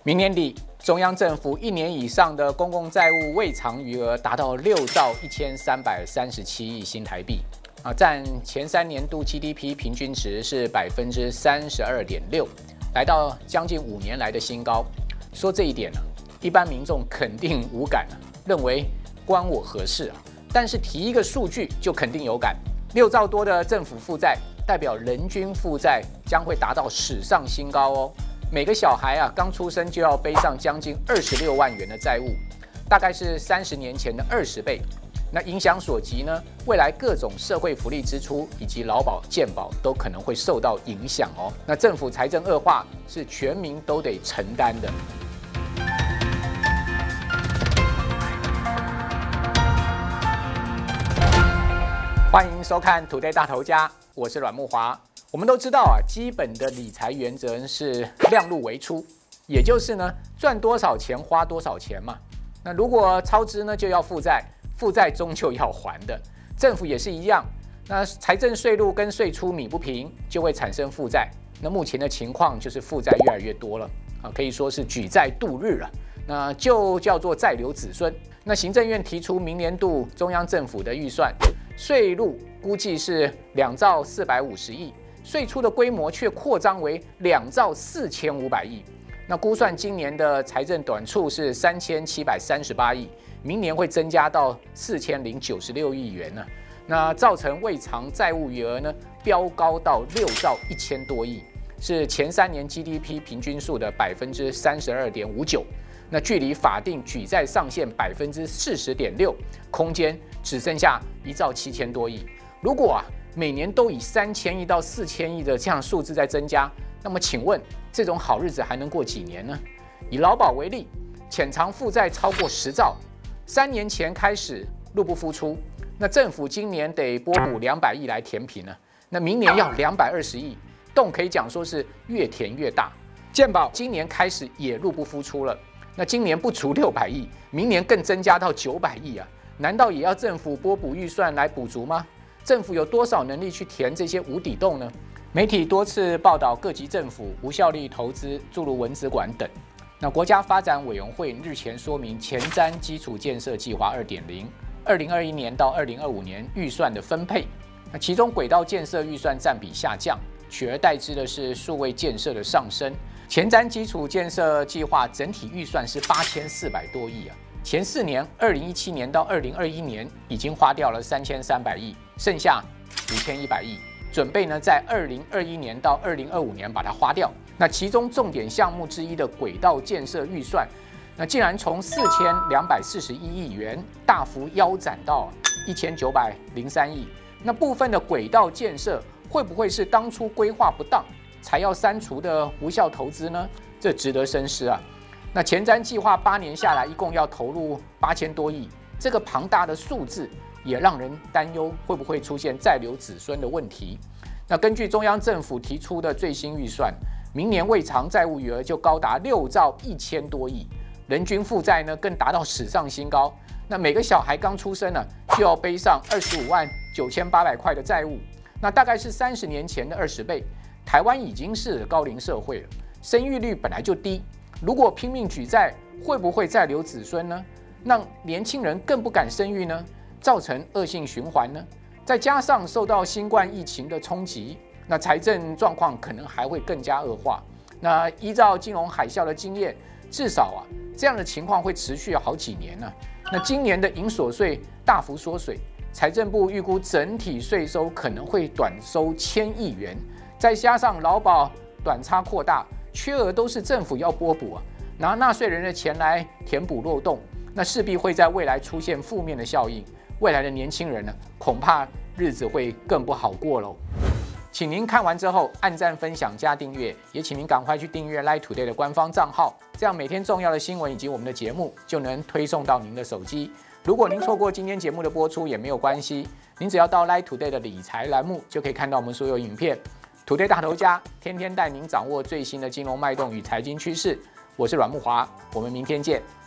明年底，中央政府1年以上的公共债务未偿余额达到6兆1337亿新台币，占前3年度 GDP 平均值是32.6%，来到将近5年来的新高。说这一点呢，一般民众肯定无感，认为关我何事啊？但是提一个数据就肯定有感，6兆多的政府负债，代表人均负债将会达到史上新高哦。每个小孩刚出生就要背上将近26万元的债务，大概是30年前的20倍。那影响所及呢，未来各种社会福利支出以及劳保、健保都可能会受到影响哦。那政府财政恶化是全民都得承担的。欢迎收看《土 y 大头家》，我是阮木华。我们都知道基本的理财原则是量入为出，也就是呢，赚多少钱花多少钱嘛。那如果超支呢，就要负债，负债终究要还的。政府也是一样，那财政税入跟税出米不平，就会产生负债。那目前的情况就是负债越来越多了可以说是举债度日了。那就叫做债留子孙。那行政院提出明年度中央政府的预算，税入估计是2兆450亿。税出的规模却扩张为2兆4500亿，那估算今年的财政短处是3738亿，明年会增加到4096亿元呢。那造成未偿债务余额呢飙高到6兆1000多亿，是前3年 GDP 平均数的32.59%。那距离法定举债上限40.6%，空间只剩下1兆7000多亿。如果每年都以3000亿到4000亿的这样数字在增加，那么请问这种好日子还能过几年呢？以劳保为例，潜藏负债超过10兆，3年前开始入不敷出，那政府今年得拨补200亿来填平了，那明年要220亿，洞可以讲说是越填越大。健保今年开始也入不敷出了，那今年不足600亿，明年更增加到900亿啊，难道也要政府拨补预算来补足吗？政府有多少能力去填这些无底洞呢？媒体多次报道各级政府无效率投资，诸如文资馆等。那国家发展委员会日前说明前瞻基础建设计划 2.0，2021年到2025年预算的分配。那其中轨道建设预算占比下降，取而代之的是数位建设的上升。前瞻基础建设计划整体预算是8400多亿前4年，2017年到2021年已经花掉了3300亿，剩下5100亿，准备呢在2021年到2025年把它花掉。那其中重点项目之一的轨道建设预算，那竟然从4241亿元大幅腰斩到1903亿。那部分的轨道建设会不会是当初规划不当才要删除的无效投资呢？这值得深思那前瞻计划8年下来，一共要投入8000多亿，这个庞大的数字也让人担忧，会不会出现债留子孙的问题？那根据中央政府提出的最新预算，明年未偿债务余额就高达6兆1000多亿，人均负债呢更达到史上新高。那每个小孩刚出生就要背上259800块的债务，那大概是30年前的20倍。台湾已经是高龄社会了，生育率本来就低。如果拼命举债，会不会再留子孙呢？让年轻人更不敢生育呢？造成恶性循环呢？再加上受到新冠疫情的冲击，那财政状况可能还会更加恶化。那依照金融海啸的经验，至少这样的情况会持续好几年呢。那今年的营所税大幅缩水，财政部预估整体税收可能会短收1000亿元，再加上劳保短差扩大。缺额都是政府要拨补拿纳税人的钱来填补漏洞，那势必会在未来出现负面的效应。未来的年轻人恐怕日子会更不好过喽。请您看完之后按赞、分享、加订阅，也请您赶快去订阅 Light Today 的官方账号，这样每天重要的新闻以及我们的节目就能推送到您的手机。如果您错过今天节目的播出也没有关系，您只要到 Light Today 的理财栏目就可以看到我们所有影片。土 y 大头家天天带您掌握最新的金融脉动与财经趋势，我是阮木华，我们明天见。